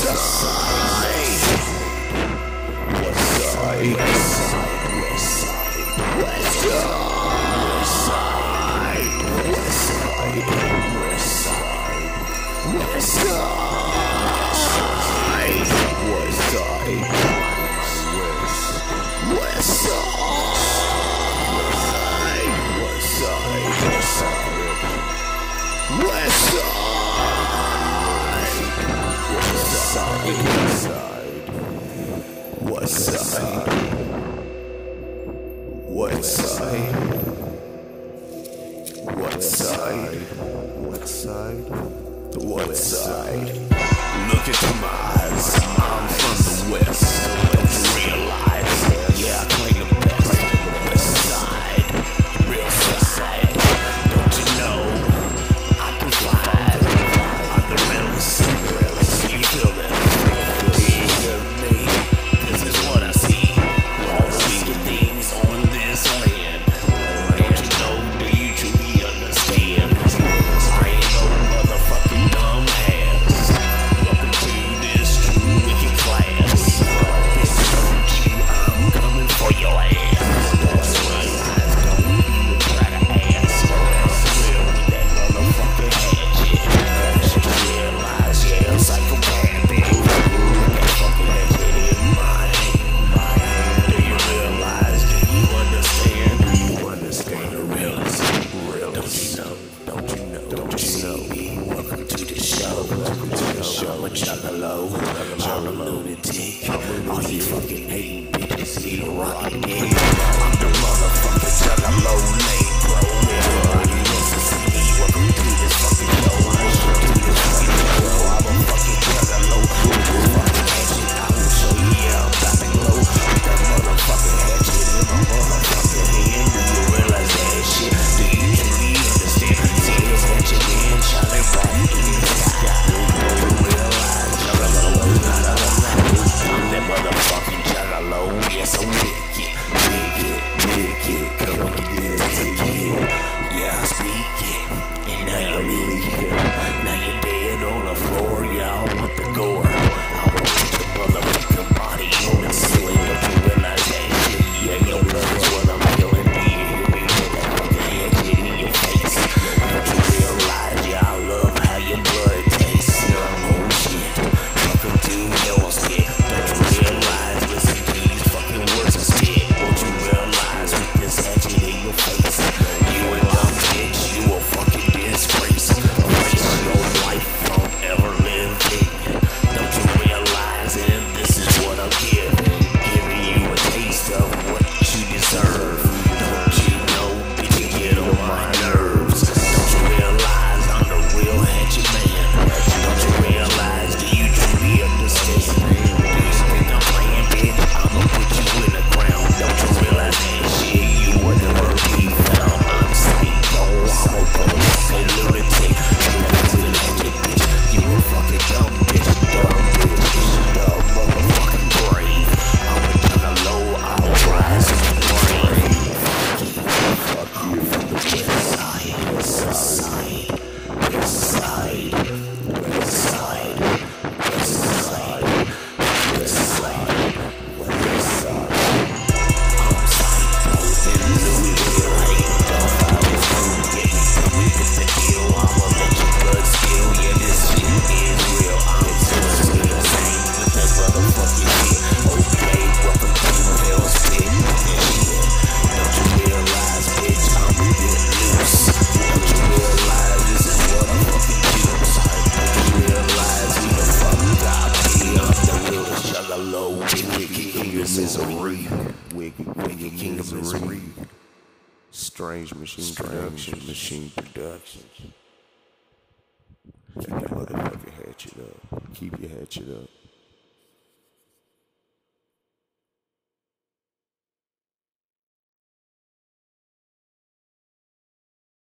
What side? Look into my eyes. I'm from the west. Don't you realize? Yeah, I claim the best. West side, real side. Don't you know I can fly? I'm the realest. You feel that? Believe me. This is what I see. All the wicked things on this land. Don't you know? Do you truly understand? I ain't no motherfucking dumb ass. Welcome to this true wicked class. Don't you? I'm coming for your ass. That's right. Don't even try to ask. Real with that motherfucking hatchet. Don't you realize, yeah, I'm psychopathic. That fucking hatchet in my hand. Do you realize? Do you understand? Do you understand the realism? Don't you know? Don't you know? Don't you know? Welcome to the show. Welcome to the show. I'm a juggalo. I'm a lunatic. All you fucking hating bitches eat a rocket dick. I'm the motherfucking juggalo late, bro. Everybody wants to see me. Welcome to this fucking show. Welcome to this fucking show. I'm a fucking juggalo. With this fucking hatchet, I will show you. Yeah, I'm dropping low. With that motherfucking hatchet in my motherfucking hand. Do you realize that shit? Do you truly understand? See this hatchet in, shot it right in the sky. Do you realize juggalo is not a lie? I'm that motherfucking juggalo. Yes, I'm wicked, wicked, wicked. Come on, get it again. Yeah, I speak it, and now you're leaving. Now you're dead on the floor. Yeah, I want the gore. I want to put your motherfucking body on the ceiling. Don't you realize that shit? Yeah, your blood is what I'm feeling. Do you hear me with that fucking hatchet in your face? Don't you realize? Yeah, I love how your blood tastes. Oh shit, welcome to your spit. Don't you realize? Listen to these fucking words I spit. Won't you realize with this hatchet in your face? You a dumb bitch, you a fucking disgrace. Erase your life from ever living. Don't you realize? And this is what I'm giving you a taste of what you deserve. Don't you know, bitch, you get on my nerves. Don't you realize I'm the real hatchet man? Don't you realize? Do you truly understand? Do you think I'm playing, bitch? I'ma put you in the ground. Don't you realize that shit? You will never be found. I'm psycho. I'm a fucking lunatic. You a fucking hatchet, bitch. You a fucking dumb bitch. Dumb bitch. Dumb motherfucking brave. I'm a juggalo. I'll rise in the brain. Fuck you from the west side. West side. West side. West side. West side. West side. West side. I'm psycho in Louisville. I ain't dumb. I was getting coming with the deal. I'ma let your blood spill. Yeah, this shit is real. I'm so real. Same with that motherfucking shit. Okay, welcome to hell's pit. And shit. Don't you realize, bitch, I'm a bit loose? Don't you realize this is what I'm fucking choose? Don't you realize who the fuck got me? I'm the realest juggalo. Wicked king of misery. Wicked king of misery. Strange Machine Productions. Keep your motherfucking hatchet up. Keep your hatchet up.